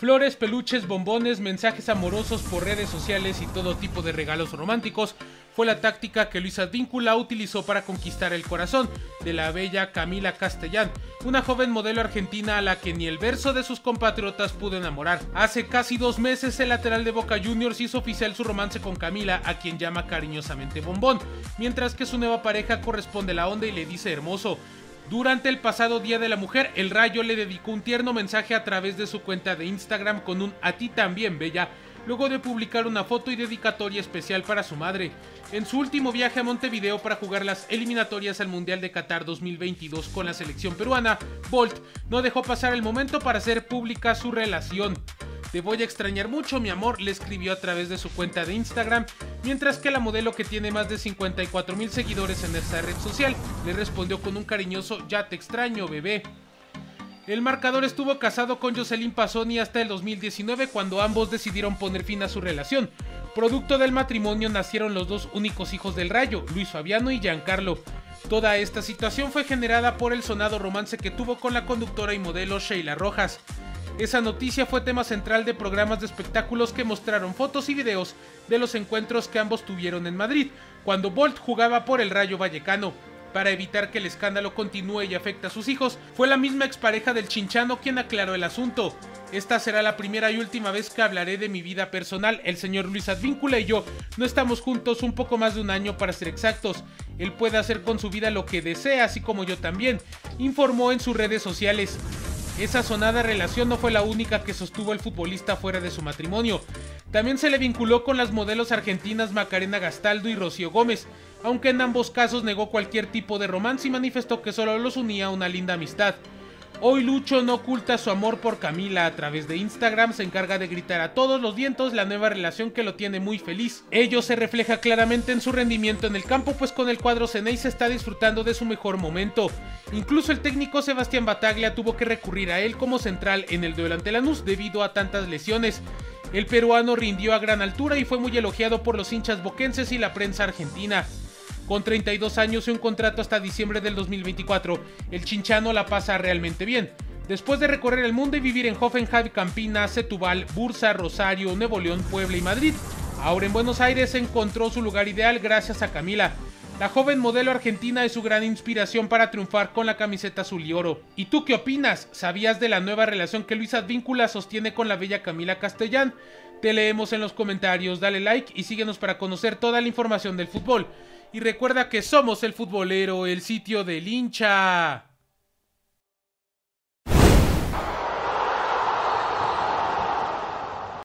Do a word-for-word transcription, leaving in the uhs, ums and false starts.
Flores, peluches, bombones, mensajes amorosos por redes sociales y todo tipo de regalos románticos fue la táctica que Luis Advíncula utilizó para conquistar el corazón de la bella Camila Castellán, una joven modelo argentina a la que ni el verso de sus compatriotas pudo enamorar. Hace casi dos meses el lateral de Boca Juniors hizo oficial su romance con Camila, a quien llama cariñosamente Bombón, mientras que su nueva pareja corresponde la onda y le dice hermoso. Durante el pasado Día de la Mujer, el Rayo le dedicó un tierno mensaje a través de su cuenta de Instagram con un "a ti también, bella", luego de publicar una foto y dedicatoria especial para su madre. En su último viaje a Montevideo para jugar las eliminatorias al Mundial de Qatar dos mil veintidós con la selección peruana, Bolt no dejó pasar el momento para hacer pública su relación. "Te voy a extrañar mucho, mi amor", le escribió a través de su cuenta de Instagram, mientras que la modelo, que tiene más de cincuenta y cuatro mil seguidores en esta red social, le respondió con un cariñoso "ya te extraño, bebé". El marcador estuvo casado con Jocelyn Pasoni hasta el dos mil diecinueve, cuando ambos decidieron poner fin a su relación. Producto del matrimonio nacieron los dos únicos hijos del Rayo, Luis Fabiano y Giancarlo. Toda esta situación fue generada por el sonado romance que tuvo con la conductora y modelo Sheila Rojas. Esa noticia fue tema central de programas de espectáculos que mostraron fotos y videos de los encuentros que ambos tuvieron en Madrid, cuando Bolt jugaba por el Rayo Vallecano. Para evitar que el escándalo continúe y afecte a sus hijos, fue la misma expareja del Chinchano quien aclaró el asunto. "Esta será la primera y última vez que hablaré de mi vida personal. El señor Luis Advíncula y yo no estamos juntos un poco más de un año, para ser exactos. Él puede hacer con su vida lo que desea, así como yo también", informó en sus redes sociales. Esa sonada relación no fue la única que sostuvo el futbolista fuera de su matrimonio. También se le vinculó con las modelos argentinas Macarena Gastaldo y Rocío Gómez, aunque en ambos casos negó cualquier tipo de romance y manifestó que solo los unía una linda amistad. Hoy Lucho no oculta su amor por Camila. A través de Instagram se encarga de gritar a todos los vientos la nueva relación que lo tiene muy feliz. Ello se refleja claramente en su rendimiento en el campo, pues con el cuadro Ceneice está disfrutando de su mejor momento. Incluso el técnico Sebastián Bataglia tuvo que recurrir a él como central en el duelo ante Lanús debido a tantas lesiones. El peruano rindió a gran altura y fue muy elogiado por los hinchas boquenses y la prensa argentina. Con treinta y dos años y un contrato hasta diciembre del dos mil veinticuatro, el Chinchano la pasa realmente bien. Después de recorrer el mundo y vivir en Hoffenheim, Campinas, Setúbal, Bursa, Rosario, Nuevo León, Puebla y Madrid, ahora en Buenos Aires encontró su lugar ideal gracias a Camila. La joven modelo argentina es su gran inspiración para triunfar con la camiseta azul y oro. ¿Y tú qué opinas? ¿Sabías de la nueva relación que Luis Advíncula sostiene con la bella Camila Castellán? Te leemos en los comentarios, dale like y síguenos para conocer toda la información del fútbol. Y recuerda que somos El Futbolero, el sitio del hincha.